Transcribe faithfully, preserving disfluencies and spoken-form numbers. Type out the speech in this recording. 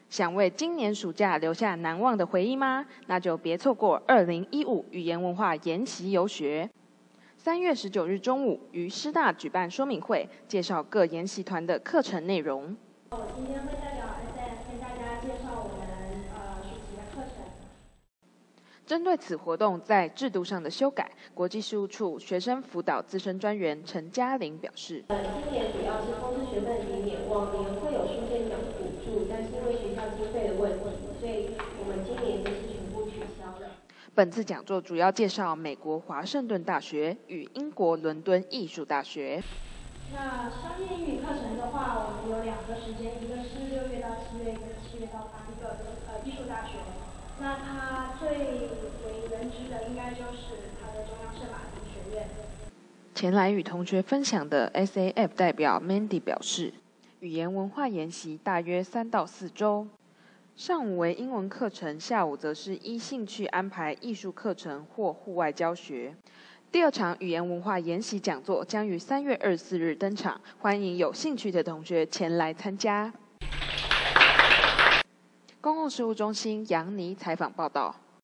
想为今年暑假留下难忘的回忆吗？那就别错过二零一五语言文化研习游学。三月十九日中午，于师大举办说明会，介绍各研习团的课程内容。 我今天会代表 S F 跟大家介绍我们呃暑期的课程。 针对此活动在制度上的修改，国际事务处学生辅导资深专员陈嘉玲表示： 呃，今年主要是通识学分抵免，往年会有书店奖补助，但是因为学校经费的问题，所以我们今年就是全部取消了。 本次讲座主要介绍美国华盛顿大学与英国伦敦艺术大学。 那商业英语课程的话，我们有两个时间，一个是六月到七月，一个七月到八月，呃，艺术大学。那它最为人知的应该就是它的中央圣马丁学院。 前来与同学分享的 S A F 代表 Mandy 表示，语言文化研习大约三到四周，上午为英文课程，下午则是依兴趣安排艺术课程或户外教学。第二场语言文化研习讲座将于三月二十四日登场，欢迎有兴趣的同学前来参加。公共事务中心杨妮采访报道。